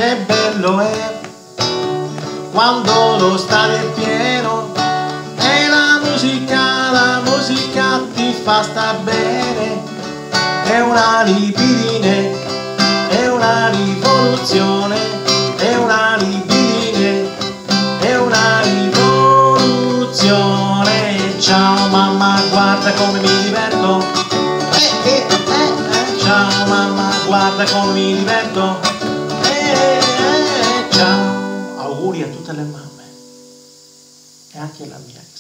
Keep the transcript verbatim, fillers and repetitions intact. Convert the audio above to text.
che bello è quando lo stadio è pieno e la musica, la musica ti fa star bene. È una libidine, è una rivoluzione, è una libidine, è una rivoluzione. Ciao mamma, guarda come mi diverto. Eh, eh, eh, eh. Ciao mamma, guarda come mi diverto. Eh, eh, ciao. Auguri a tutte le mamme e anche alla mia.